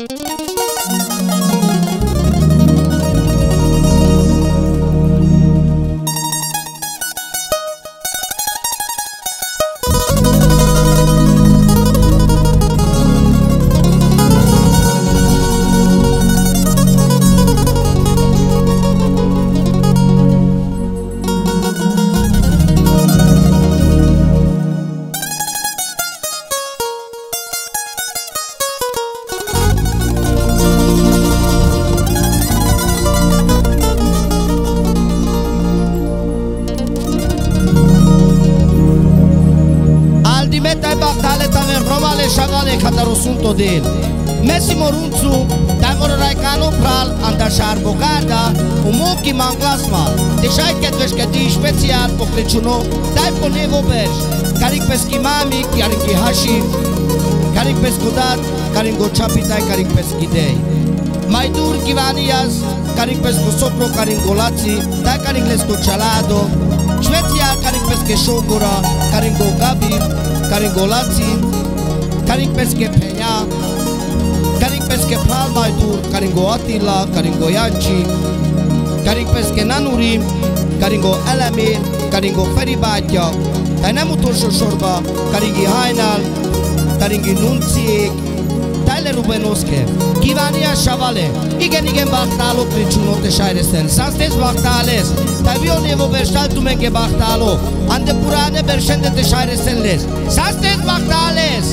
Messi Morunzu, dai mororai cano pral, andașar bogarda, umochi manglasmal, deja kedves kedi special po Crăciuno, dai po nevo berj, caring peschi mami, caring hashi, caring pescudat, caring gochapi dai caring peschi dei. Mai dur Kivanias, caring pesco sopro, caring golazi, dai caring lesco chalado, Șveția caring pesche shogura, caring go gabi, caring golazi, caring pesche peña. Caring pesche pral mai dur, caringo Attila, caringo Janci, caring pesche Nanuri, caringo Elemir, caringo Feribátya, de nem utolsó sorba, caringi Hajnal, caringi Nunciék, Tyler Rubenoszke, Kívánja Savale, igen bachtáló Crăciunot és Ajresen, Sanstez bachtález, de Vionevo berstaltumenge bachtáló, ande purane bersendet és Ajresen les, Sanstez bachtález!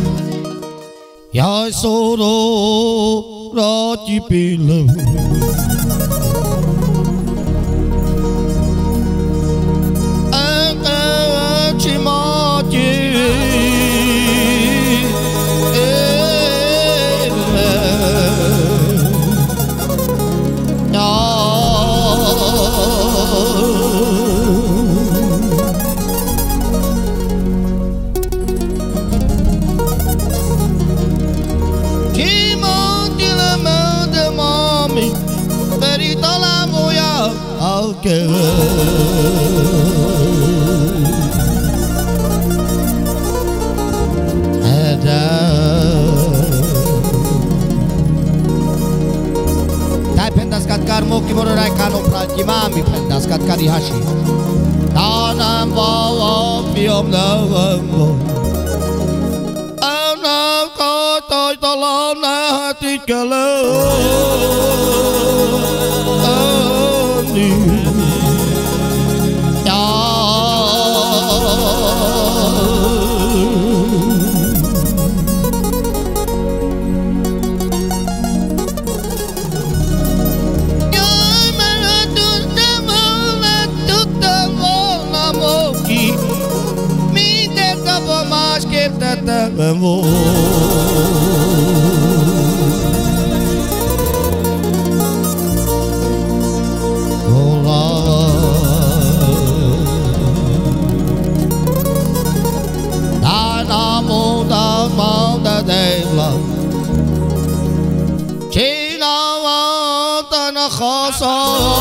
Jaj, szóró, rátyi pillanó. Engedj, Matyi, Moki mororai kano prati mami pendas kat kari hashi. Nanam vawa biom navango. Anam kotoi talam na hati kalo. Ani. Amor. Olá. Tá na mão da dela. China anda na roça.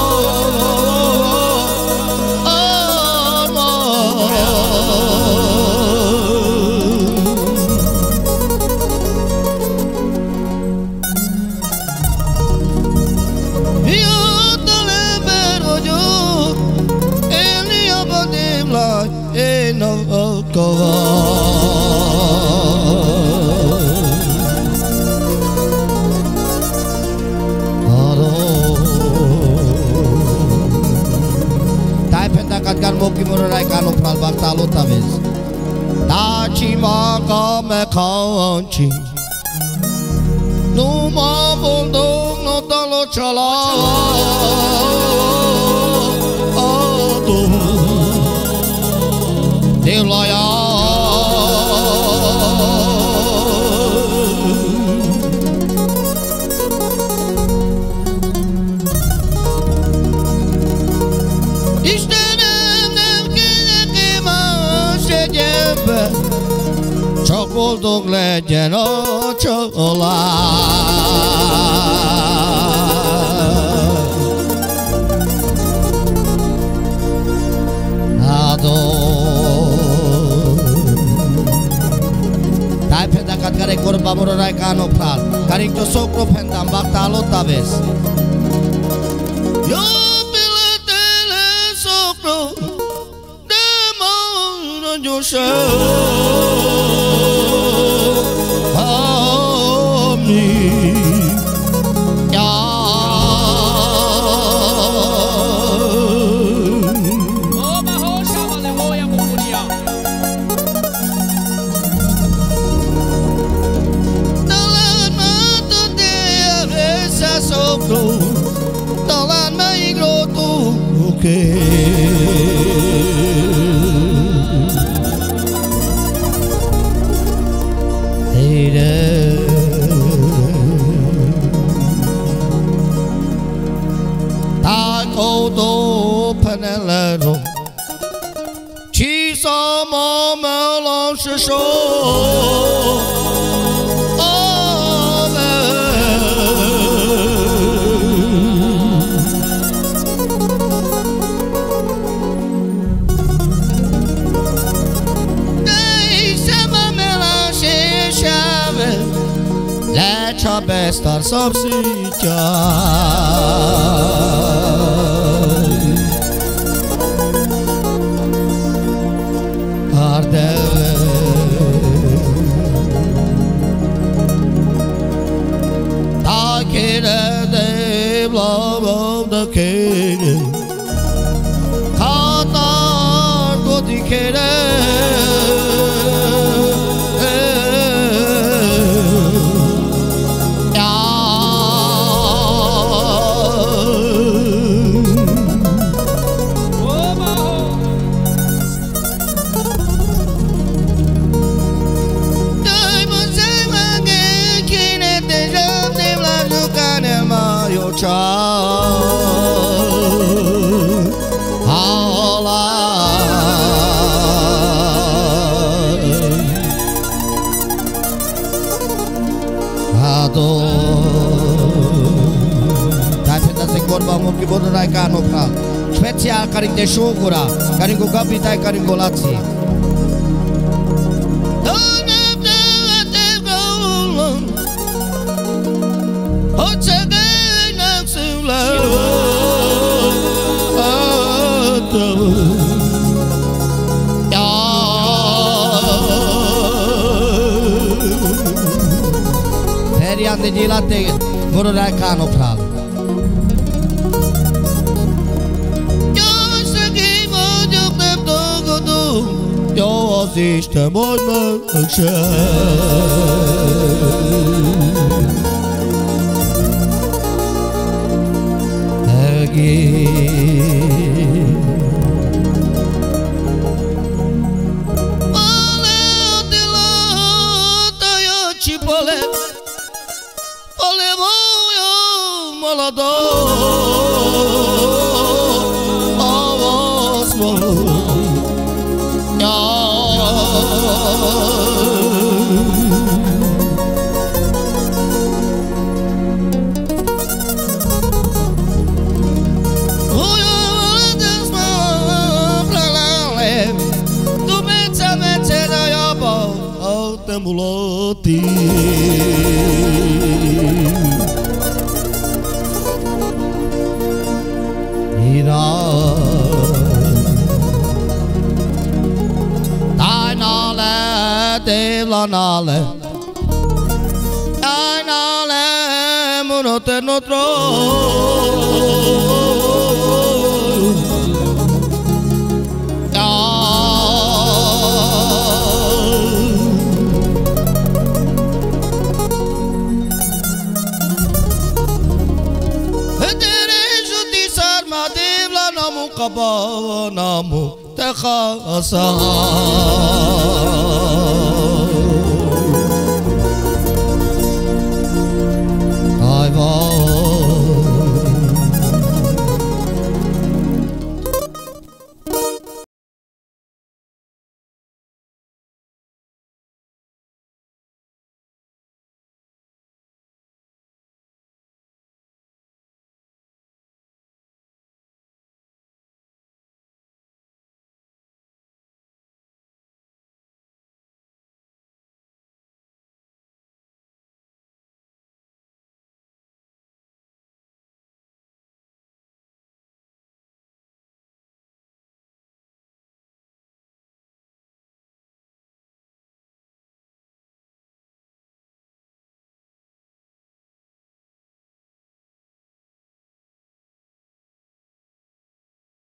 Moki mororai kano pral baktalo tavez. Tachi maka me kaanchi. Numa bondong no talo chala. Ado Devlaya. Csak boldog legyen a család. Kat kare korba mororai kano pral. Karing to sokro pendam bakta alota ves. Yo pila tele sokro demo rojosha. Talan mai grotu ke ere ta ko do panelero chi so mo mo lo shi sho Bestar subsidia arde ta kere de bla da kere katar godi kere Special karing de shogura karing go gabitai karing go latsi Ferian de jilate mororai kano pral Yo ziste majd meg muloti ina ainale devlanale ainale munote notro Namu tekha asa